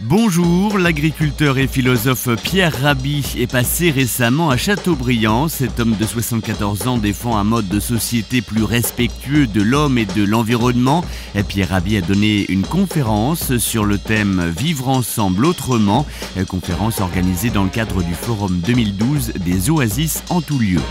Bonjour, l'agriculteur et philosophe Pierre Rabhi est passé récemment à Châteaubriand. Cet homme de 74 ans défend un mode de société plus respectueux de l'homme et de l'environnement. Pierre Rabhi a donné une conférence sur le thème « Vivre ensemble autrement », conférence organisée dans le cadre du Forum 2012 des oasis en tout lieu.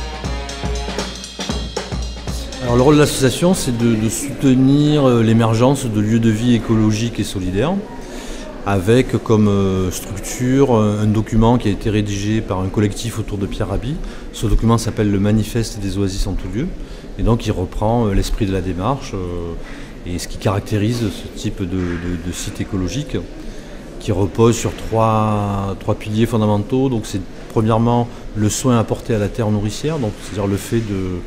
Alors, le rôle de l'association, c'est de soutenir l'émergence de lieux de vie écologiques et solidaires, avec comme structure un document qui a été rédigé par un collectif autour de Pierre Rabhi. Ce document s'appelle le Manifeste des oasis en tout lieu, et donc il reprend l'esprit de la démarche et ce qui caractérise ce type de site écologique, qui repose sur trois piliers fondamentaux. Donc c'est premièrement le soin apporté à la terre nourricière, donc c'est-à-dire le fait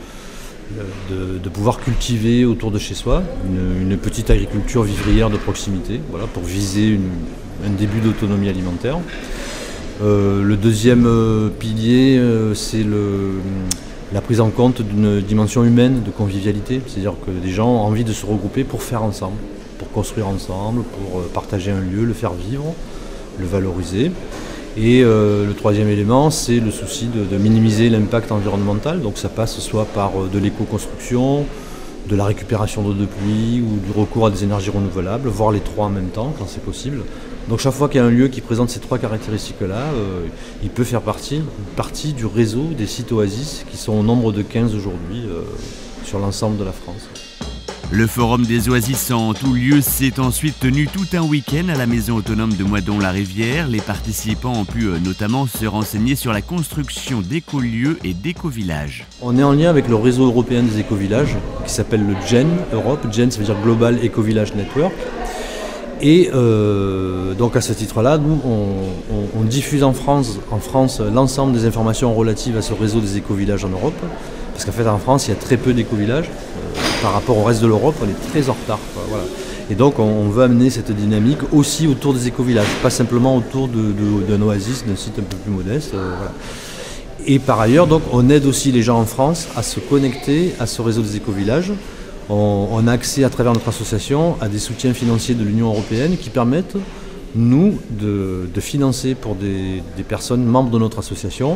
de pouvoir cultiver autour de chez soi une petite agriculture vivrière de proximité, voilà, pour viser un début d'autonomie alimentaire. Le deuxième pilier, c'est la prise en compte d'une dimension humaine de convivialité, c'est-à-dire que des gens ont envie de se regrouper pour faire ensemble, pour construire ensemble, pour partager un lieu, le faire vivre, le valoriser. Et le troisième élément, c'est le souci de minimiser l'impact environnemental. Donc ça passe soit par de l'éco-construction, de la récupération d'eau de pluie ou du recours à des énergies renouvelables, voire les trois en même temps quand c'est possible. Donc chaque fois qu'il y a un lieu qui présente ces trois caractéristiques-là, il peut faire partie du réseau des sites oasis qui sont au nombre de 15 aujourd'hui sur l'ensemble de la France. Le Forum des oasis en tout lieu s'est ensuite tenu tout un week-end à la maison autonome de Moidon-la-Rivière. Les participants ont pu notamment se renseigner sur la construction d'écolieux et d'écovillages. On est en lien avec le réseau européen des écovillages qui s'appelle le GEN Europe. GEN, ça veut dire Global Eco-Village Network. Et donc à ce titre-là, nous, on diffuse en France l'ensemble des informations relatives à ce réseau des écovillages en Europe. Parce qu'en fait, en France, il y a très peu d'écovillages. Par rapport au reste de l'Europe, on est très en retard. Voilà. Et donc, on veut amener cette dynamique aussi autour des écovillages, pas simplement autour d'un oasis, d'un site un peu plus modeste. Voilà. Et par ailleurs, donc, on aide aussi les gens en France à se connecter à ce réseau des écovillages. On a accès à travers notre association à des soutiens financiers de l'Union européenne qui permettent, nous, de financer pour des personnes membres de notre association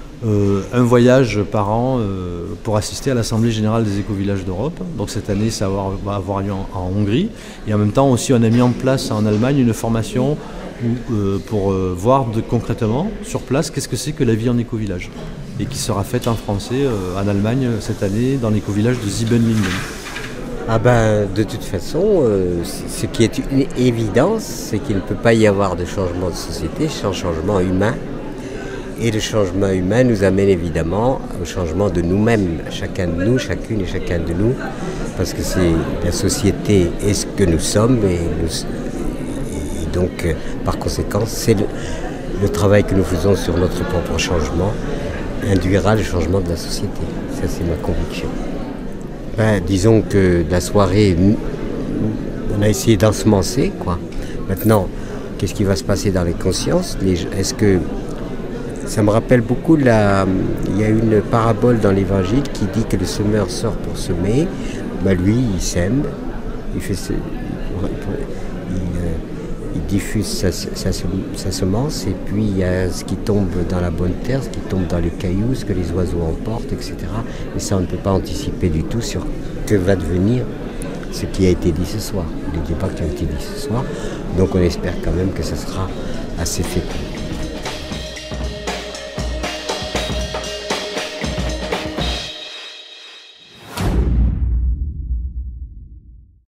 un voyage par an pour assister à l'Assemblée Générale des Écovillages d'Europe. Donc cette année, ça va avoir lieu en Hongrie. Et en même temps aussi, on a mis en place en Allemagne une formation pour voir concrètement, sur place, qu'est-ce que c'est que la vie en écovillage. Et qui sera faite en français en Allemagne cette année dans l'écovillage de Siebenlinden. Ah ben, de toute façon, ce qui est une évidence, c'est qu'il ne peut pas y avoir de changement de société sans changement humain. Et le changement humain nous amène évidemment au changement de nous-mêmes, chacun de nous, chacune et chacun de nous, parce que c'est la société est ce que nous sommes, et donc par conséquent, c'est le travail que nous faisons sur notre propre changement induira le changement de la société. Ça, c'est ma conviction. Ben, disons que la soirée, on a essayé d'ensemencer, quoi. Maintenant, qu'est-ce qui va se passer dans les consciences? Est-ce que ça me rappelle beaucoup, il y a une parabole dans l'Évangile qui dit que le semeur sort pour semer. Ben lui, il sème, il diffuse sa semence, et puis il y a ce qui tombe dans la bonne terre, ce qui tombe dans les cailloux, ce que les oiseaux emportent, etc. Et ça, on ne peut pas anticiper du tout sur que va devenir ce qui a été dit ce soir, les débats qui ont été dit ce soir. Donc on espère quand même que ça sera assez fécond.